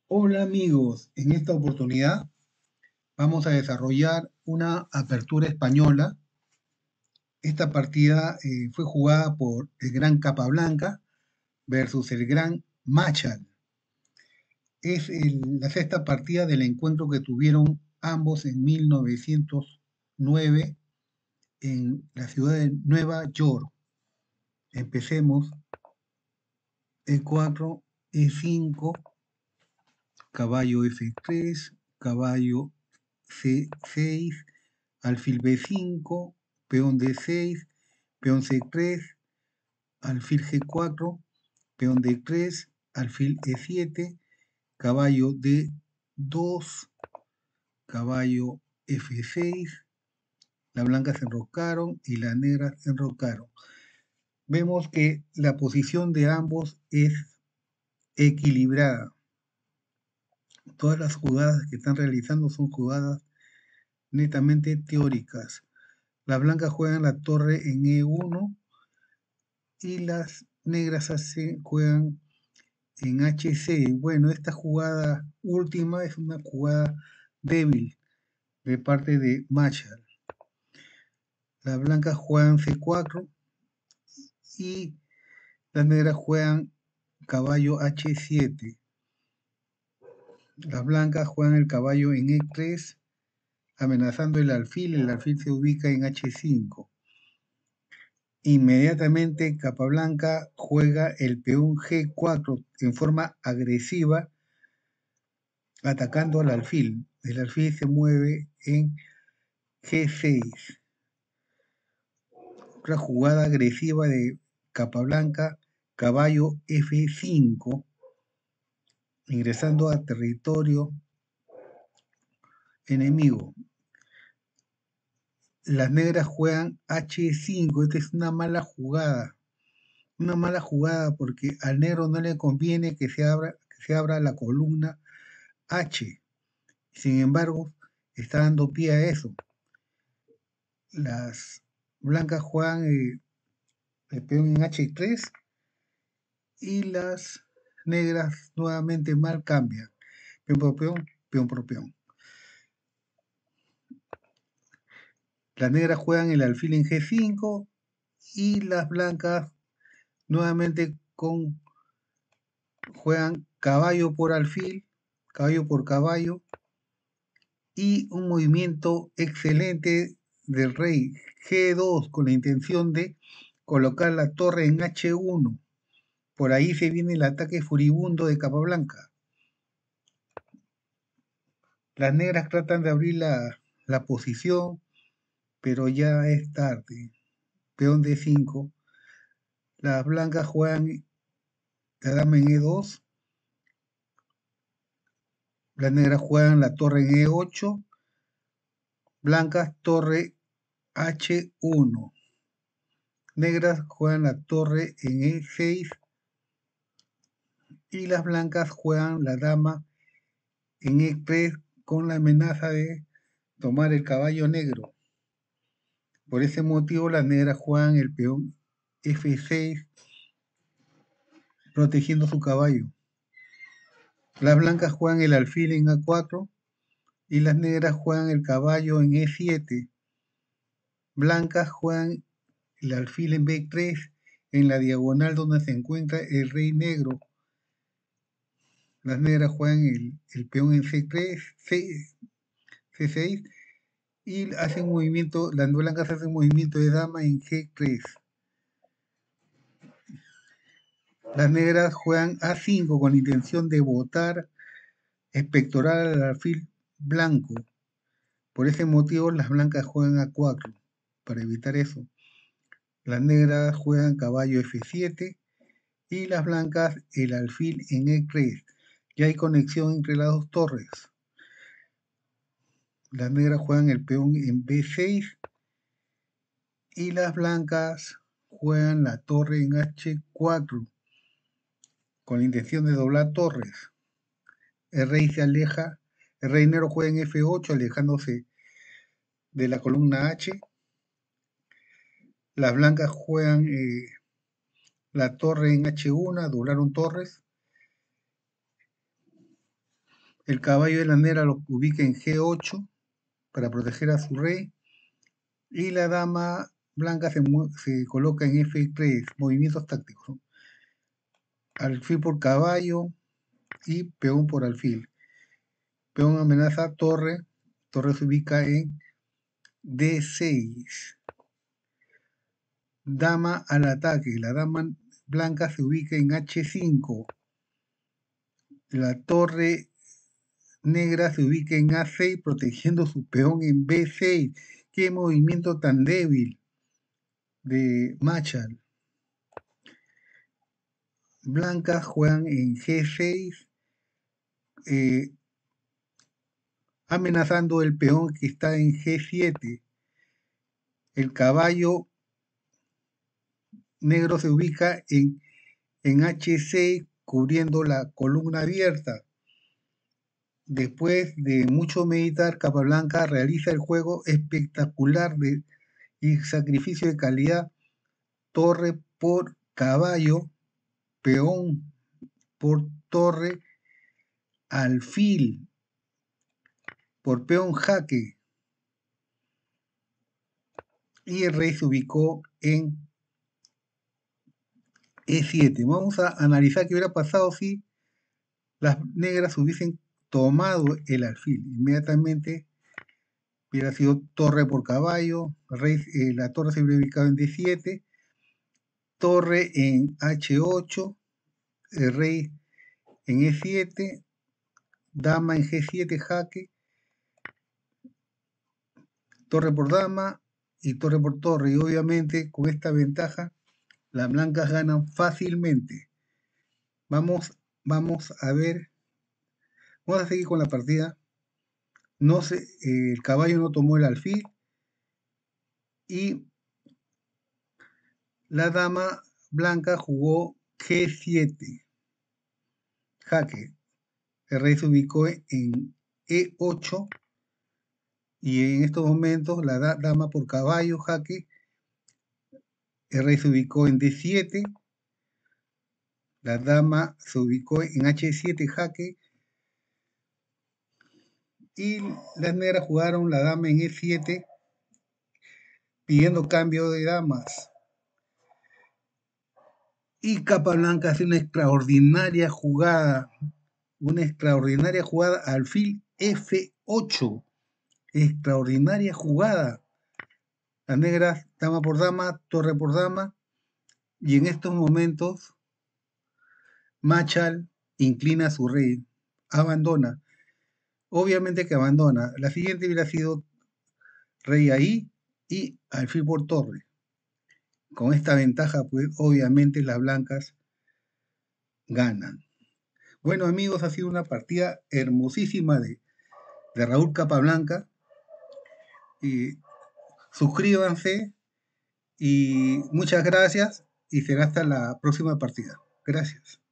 Hola amigos, en esta oportunidad vamos a desarrollar una apertura española. Esta partida fue jugada por el Gran Capablanca versus el Gran Machal. Es la sexta partida del encuentro que tuvieron ambos en 1909 en la ciudad de Nueva York. Empecemos. E4, E5, caballo F3, caballo C6, alfil B5, peón D6, peón C3, alfil G4, peón D3, alfil E7, caballo D2, caballo F6, las blancas se enroscaron y las negras se enroscaron. Vemos que la posición de ambos es equilibrada. Todas las jugadas que están realizando son jugadas netamente teóricas. Las blancas juegan la torre en E1 y las negras juegan en HC. Bueno, esta jugada última es una jugada débil de parte de Machal. Las blancas juegan C4 y las negras juegan caballo H7. Las blancas juegan el caballo en E3, amenazando el alfil se ubica en H5. Inmediatamente Capablanca juega el peón G4 en forma agresiva, atacando al alfil. El alfil se mueve en G6. Otra jugada agresiva de Capablanca, caballo F5, ingresando a territorio enemigo. Las negras juegan H5. Esta es una mala jugada. Una mala jugada porque al negro no le conviene que se abra la columna H. Sin embargo, está dando pie a eso. Las blancas juegan el peón en H3 y las negras nuevamente mal cambian. Peón por peón, peón por peón. Las negras juegan el alfil en G5 y las blancas nuevamente juegan caballo por alfil, caballo por caballo, y un movimiento excelente del rey G2 con la intención de colocar la torre en H1. Por ahí se viene el ataque furibundo de Capablanca. Las negras tratan de abrir la posición, pero ya es tarde. Peón D5. Las blancas juegan la dama en E2. Las negras juegan la torre en E8. Blancas torre H1. Negras juegan la torre en E6 y las blancas juegan la dama en E3 con la amenaza de tomar el caballo negro. Por ese motivo las negras juegan el peón F6 protegiendo su caballo. Las blancas juegan el alfil en A4 y las negras juegan el caballo en E7. Blancas juegan el alfil en B3 en la diagonal donde se encuentra el rey negro. Las negras juegan el peón en C3, C6 y hacen movimiento, las blancas hacen movimiento de dama en G3. Las negras juegan A5 con la intención de botar, espectorar al alfil blanco. Por ese motivo las blancas juegan A4, para evitar eso. Las negras juegan caballo F7 y las blancas el alfil en E3. Ya hay conexión entre las dos torres. Las negras juegan el peón en B6 y las blancas juegan la torre en H4 con la intención de doblar torres. El rey se aleja, el rey negro juega en F8 alejándose de la columna H. Las blancas juegan la torre en H1, doblaron torres. El caballo de la negra lo ubica en G8 para proteger a su rey. Y la dama blanca se coloca en F3, movimientos tácticos, ¿no? Alfil por caballo y peón por alfil. Peón amenaza torre, torre se ubica en D6. Dama al ataque, la dama blanca se ubica en H5. La torre negra se ubica en A6 protegiendo su peón en B6. Qué movimiento tan débil de Machal. Blancas juegan en G6, amenazando el peón que está en G7. El caballo negro se ubica en H6, cubriendo la columna abierta. Después de mucho meditar, Capablanca realiza el juego espectacular y sacrificio de calidad. Torre por caballo, peón por torre, alfil por peón jaque. Y el rey se ubicó en E7. Vamos a analizar qué hubiera pasado si las negras hubiesen tomado el alfil. Inmediatamente hubiera sido torre por caballo, la torre se hubiera ubicado en D7, torre en H8, el rey en E7, dama en G7 jaque, torre por dama y torre por torre. Y obviamente con esta ventaja las blancas ganan fácilmente. Vamos a ver, vamos a seguir con la partida. No se, el caballo no tomó el alfil y la dama blanca jugó G7, jaque. El rey se ubicó en E8 y en estos momentos la dama por caballo, jaque. El rey se ubicó en D7, la dama se ubicó en H7, jaque. Y las negras jugaron la dama en E7 pidiendo cambio de damas. Y Capablanca hace una extraordinaria jugada alfil F8. Extraordinaria jugada. Las negras, dama por dama, torre por dama. Y en estos momentos, Machal inclina a su rey. Abandona. Obviamente que abandona. La siguiente hubiera sido rey ahí y alfil por torre. Con esta ventaja, pues obviamente las blancas ganan. Bueno, amigos, ha sido una partida hermosísima de Raúl Capablanca. Y suscríbanse y muchas gracias y será hasta la próxima partida. Gracias.